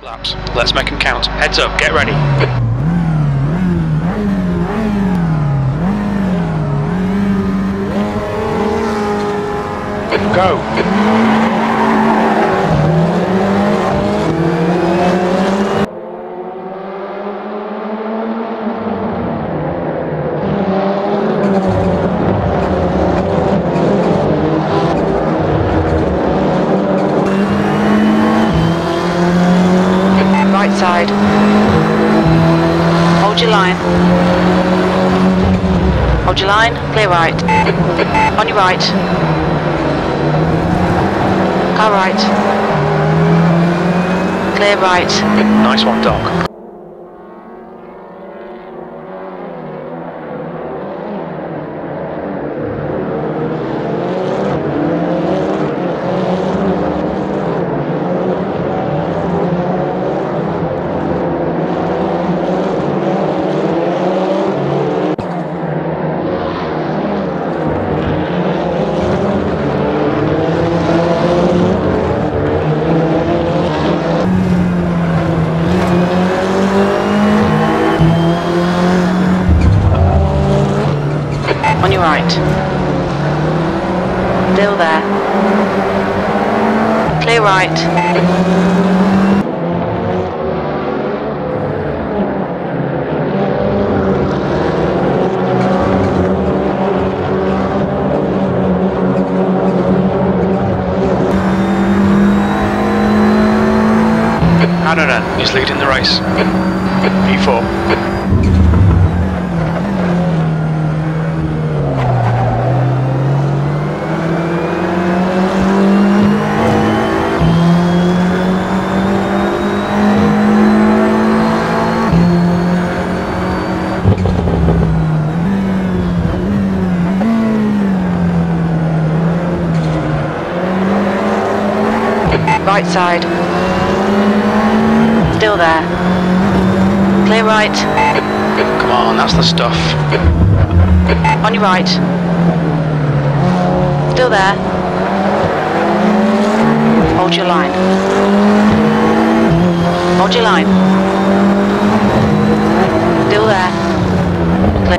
Laps. Let's make them count. Heads up, get ready. Go. Right side. Hold your line. Hold your line, clear right. On your right. Car right. Clear right. Nice one, Doc. On your right. Still there. Clear right. Hananen is leading the race. P4. Right side. Still there. Clear right. Come on, that's the stuff. On your right. Still there. Hold your line. Hold your line. Still there. Clear.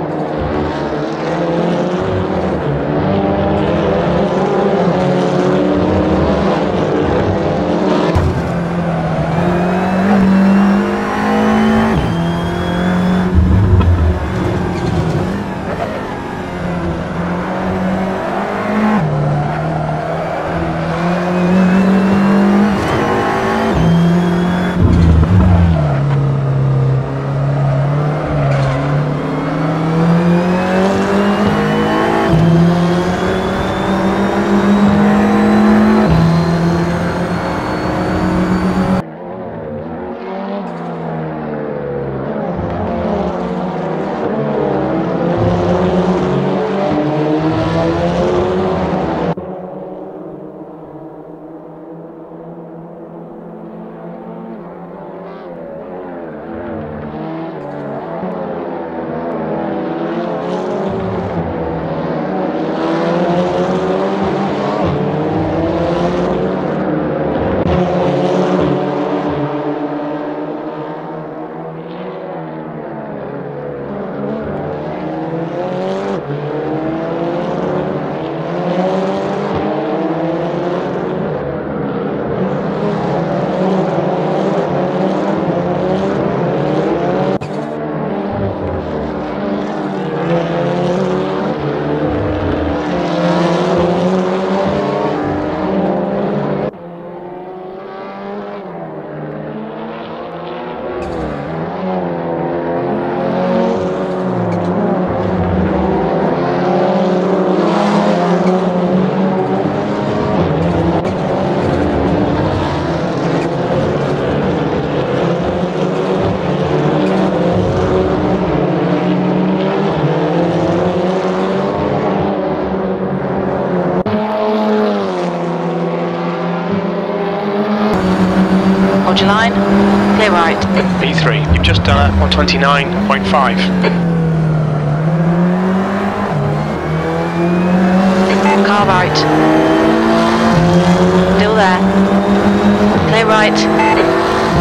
Hold your line. Clear right. P3, you've just done it on 29.5. Car right. Still there. Clear right.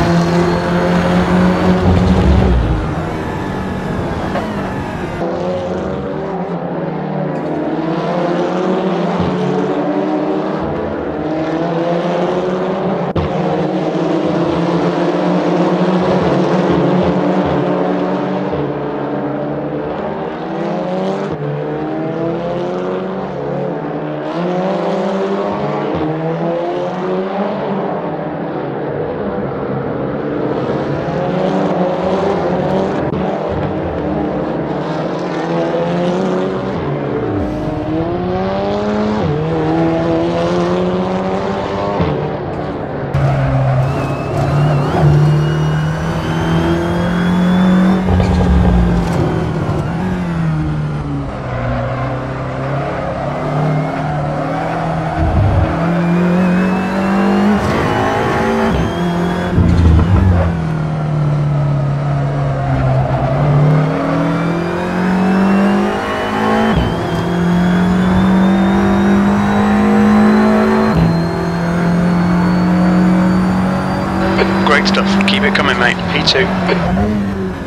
Great stuff. Keep it coming, mate. P2.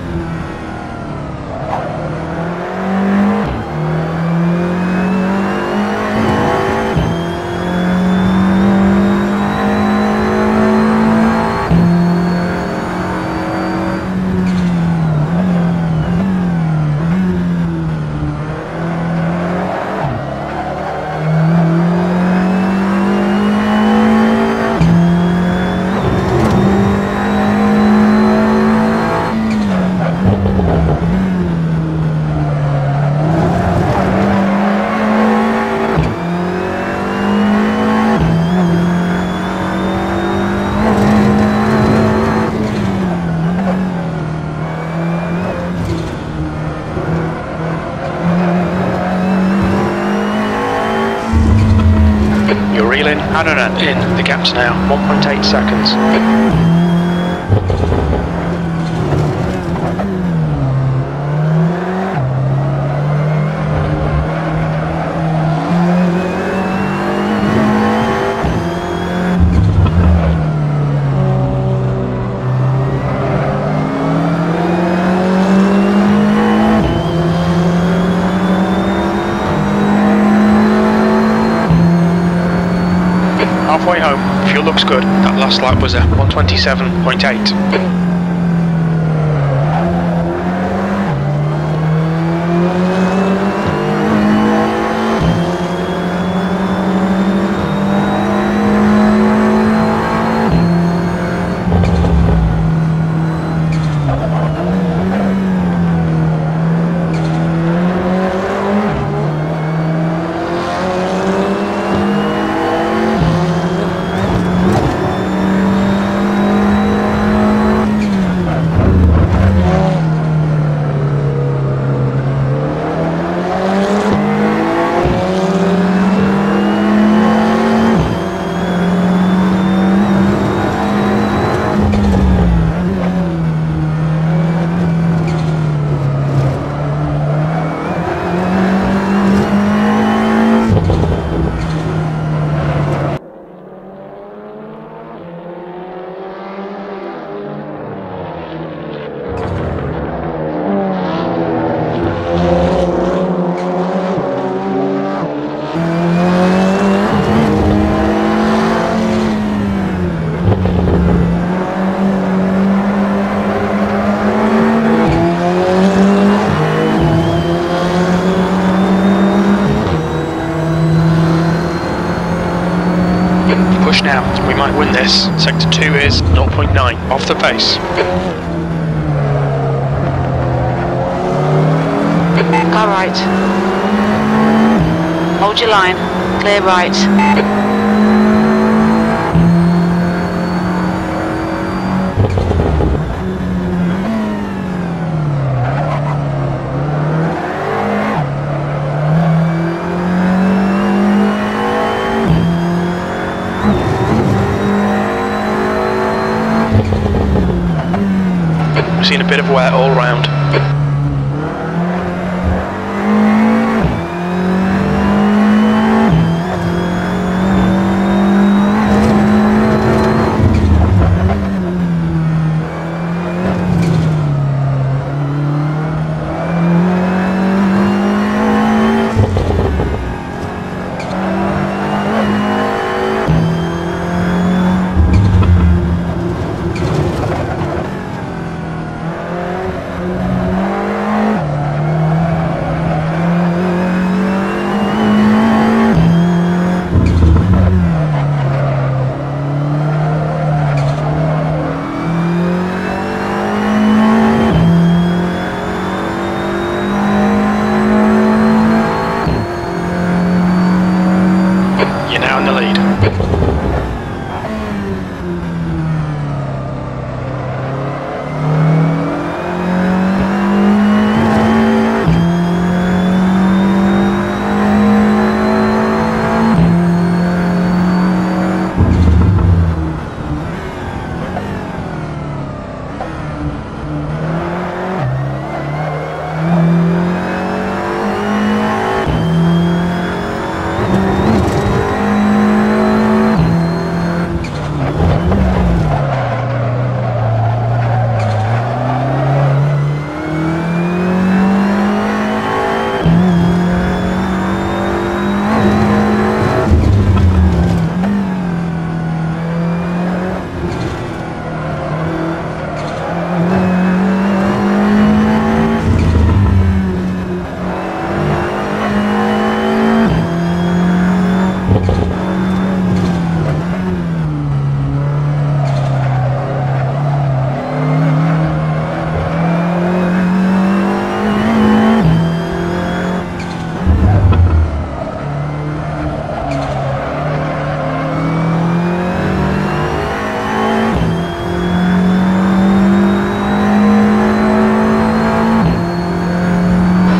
You're reeling. Adonat in the gaps now. 1.8 seconds. Halfway home, fuel looks good. That last lap was a 127.8. Push now, we might win this. Sector 2 is 0.9, off the pace. Car right. Hold your line. Clear right. We've seen a bit of wear all round.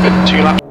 2 laps.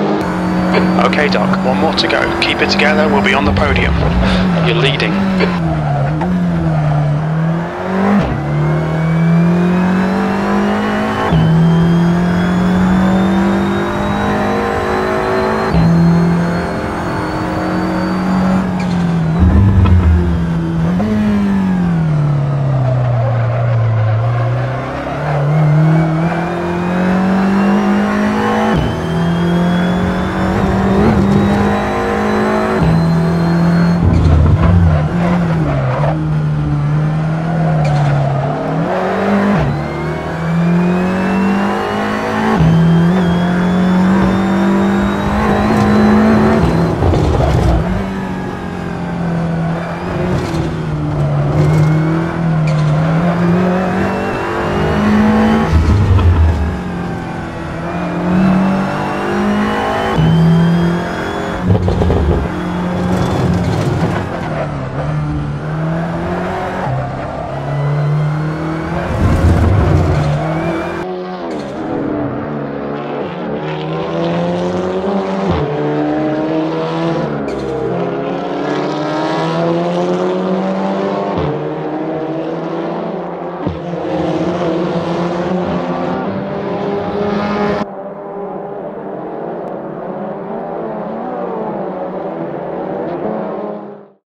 Okay, Doc, one more to go. Keep it together, we'll be on the podium. You're leading.